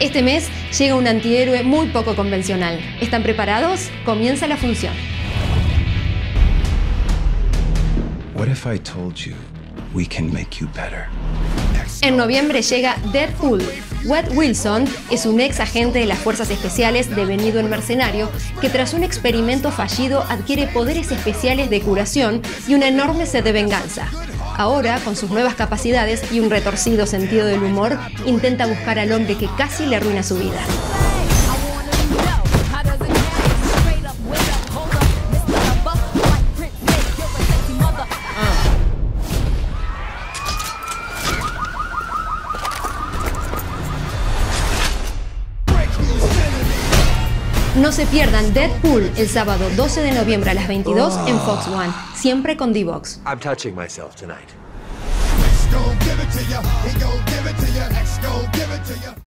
Este mes llega un antihéroe muy poco convencional. ¿Están preparados? Comienza la función. What if I told you we can make you better? En noviembre llega Deadpool. Wade Wilson es un ex agente de las fuerzas especiales devenido en mercenario que tras un experimento fallido adquiere poderes especiales de curación y una enorme sed de venganza. Ahora, con sus nuevas capacidades y un retorcido sentido del humor, intenta buscar al hombre que casi le arruina su vida. No se pierdan Deadpool el sábado 12 de noviembre a las 22 en Fox One, siempre con D-Box. I'm touching myself tonight.